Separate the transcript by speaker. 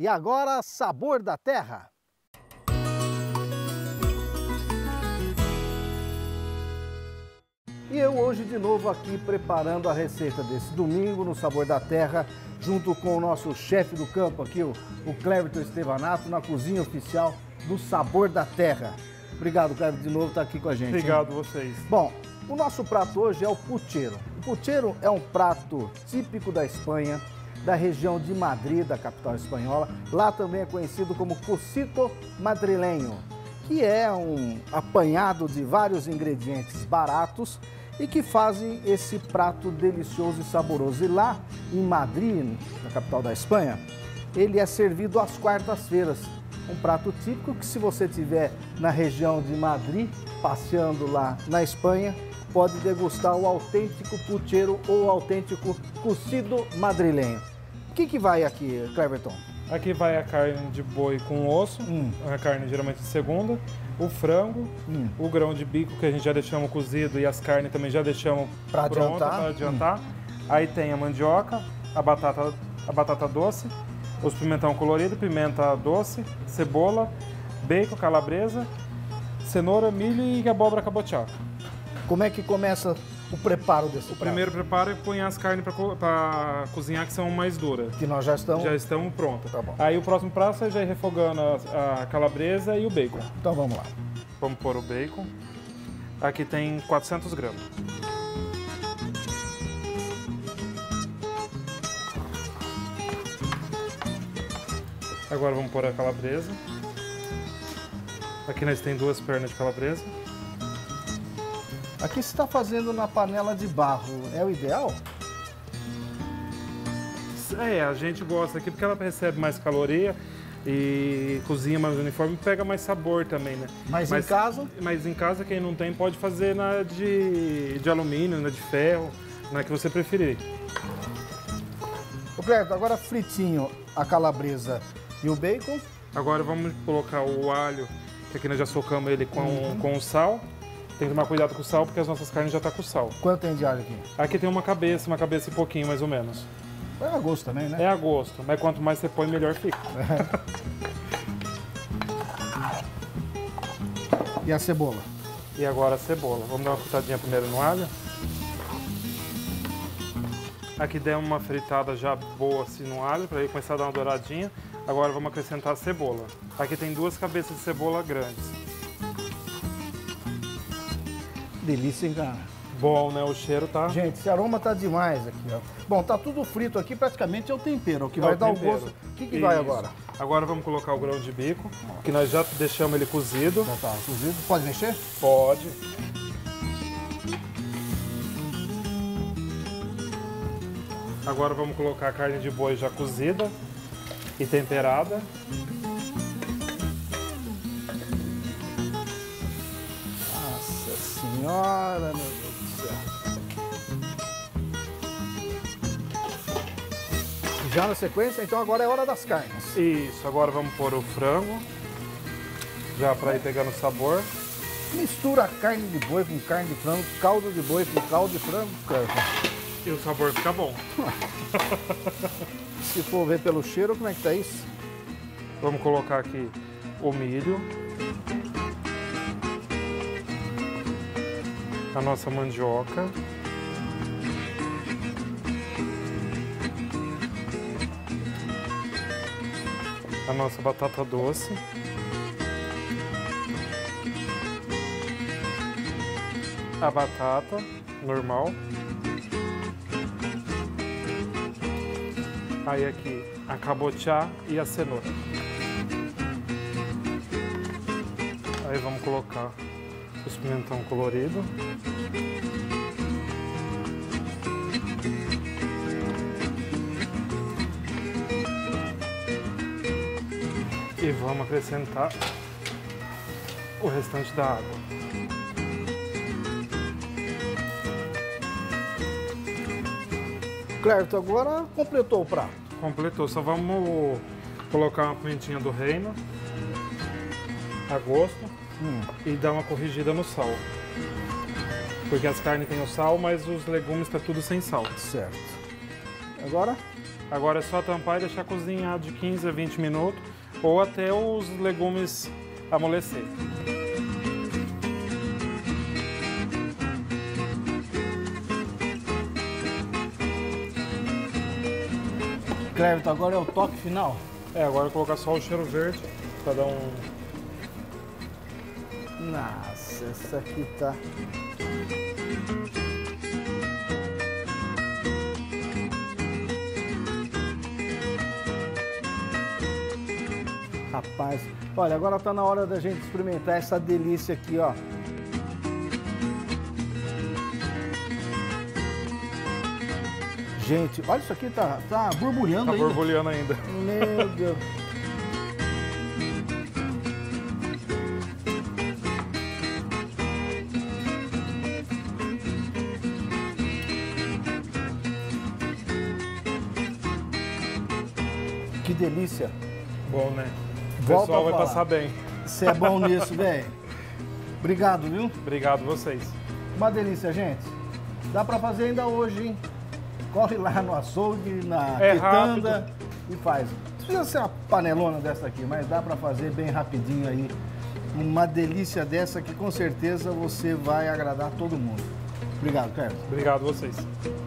Speaker 1: E agora, sabor da terra. E eu hoje de novo aqui preparando a receita desse domingo no Sabor da Terra, junto com o nosso chefe do campo aqui, o Cleverton Estevanato, na cozinha oficial do Sabor da Terra. Obrigado, Cleverton, de novo estar aqui com a gente.
Speaker 2: Obrigado vocês.
Speaker 1: Bom, o nosso prato hoje é o puchero. O puchero é um prato típico da Espanha, da região de Madrid, da capital espanhola. Lá também é conhecido como cocido madrilenho, que é um apanhado de vários ingredientes baratos e que fazem esse prato delicioso e saboroso. E lá em Madrid, na capital da Espanha, ele é servido às quartas-feiras. Um prato típico que, se você estiver na região de Madrid, passeando lá na Espanha, pode degustar o autêntico puchero ou o autêntico cocido madrilenho. O que vai aqui, Cleverton?
Speaker 2: Aqui vai a carne de boi com osso, a carne geralmente de segunda, o frango, o grão de bico que a gente já deixamos cozido e as carnes também já deixamos pronta para adiantar. Aí tem a mandioca, a batata doce, os pimentão colorido, pimenta doce, cebola, bacon, calabresa, cenoura, milho e abóbora cabotiá.
Speaker 1: Como é que começa o preparo desse prato?
Speaker 2: O primeiro preparo é pôr as carnes para cozinhar, que são mais duras.
Speaker 1: Que nós já estão
Speaker 2: prontas.
Speaker 1: Tá bom.
Speaker 2: Aí o próximo prato é já ir refogando a calabresa e o bacon.
Speaker 1: Então vamos lá.
Speaker 2: Vamos pôr o bacon. Aqui tem 400 gramas. Agora vamos pôr a calabresa. Aqui nós temos 2 pernas de calabresa.
Speaker 1: Aqui você está fazendo na panela de barro, é o ideal?
Speaker 2: É, a gente gosta aqui porque ela recebe mais caloria e cozinha mais uniforme e pega mais sabor também, né?
Speaker 1: Mas em casa?
Speaker 2: Mas em casa, quem não tem pode fazer na de alumínio, na de ferro, na que você preferir.
Speaker 1: Ô Cleverton, agora fritinho a calabresa e o bacon.
Speaker 2: Agora vamos colocar o alho, que aqui nós já socamos ele com o sal. Tem que tomar cuidado com o sal, porque as nossas carnes já estão com sal.
Speaker 1: Quanto tem de alho aqui?
Speaker 2: Aqui tem uma cabeça e pouquinho, mais ou menos.
Speaker 1: É a gosto também, né?
Speaker 2: É a gosto, mas quanto mais você põe, melhor fica.
Speaker 1: E a cebola?
Speaker 2: E agora a cebola. Vamos dar uma fritadinha primeiro no alho. Aqui deu uma fritada já boa assim no alho, para ele começar a dar uma douradinha. Agora vamos acrescentar a cebola. Aqui tem 2 cabeças de cebola grandes.
Speaker 1: Delícia, hein, cara?
Speaker 2: Bom, né? O cheiro tá...
Speaker 1: Gente, esse aroma tá demais aqui, ó. Bom, tá tudo frito aqui, praticamente é o tempero, o que vai dar o gosto. O que vai agora?
Speaker 2: Agora vamos colocar o grão de bico, que nós já deixamos ele cozido.
Speaker 1: Já tá cozido. Pode mexer?
Speaker 2: Pode. Agora vamos colocar a carne de boi já cozida e temperada.
Speaker 1: Nossa Senhora, meu Deus do céu. Já na sequência, então agora é hora das carnes.
Speaker 2: Isso, agora vamos pôr o frango, já para ir pegando sabor.
Speaker 1: Mistura a carne de boi com carne de frango, caldo de boi com caldo de frango, cara.
Speaker 2: E o sabor fica bom.
Speaker 1: Se for ver pelo cheiro, como é que tá isso?
Speaker 2: Vamos colocar aqui o milho. A nossa mandioca. A nossa batata doce. A batata normal. Aí aqui a cabotiá e a cenoura. Aí vamos colocar os pimentão colorido. E vamos acrescentar o restante da água.
Speaker 1: Cleverton, agora completou o prato.
Speaker 2: Completou, só vamos colocar uma pimentinha do reino a gosto e dar uma corrigida no sal. Porque as carnes têm o sal, mas os legumes tá tudo sem sal.
Speaker 1: Certo. Agora?
Speaker 2: Agora é só tampar e deixar cozinhar de 15 a 20 minutos ou até os legumes amolecer.
Speaker 1: Cleverton, agora é o toque final?
Speaker 2: Agora eu vou colocar só o cheiro verde para dar um...
Speaker 1: Nossa, essa aqui tá... Rapaz, olha, agora tá na hora da gente experimentar essa delícia aqui, ó. Gente, olha isso aqui, tá borbulhando ainda.
Speaker 2: Tá borbulhando ainda.
Speaker 1: Meu Deus. Que delícia.
Speaker 2: Bom, né? O pessoal vai passar bem.
Speaker 1: Você é bom nisso, velho. Obrigado, viu?
Speaker 2: Obrigado vocês.
Speaker 1: Uma delícia, gente. Dá pra fazer ainda hoje, hein? Corre lá no açougue, na quitanda
Speaker 2: rápido.
Speaker 1: E faz. Não precisa ser uma panelona dessa aqui, mas dá pra fazer bem rapidinho aí. Uma delícia dessa que com certeza você vai agradar todo mundo. Obrigado, Carlos.
Speaker 2: Obrigado vocês.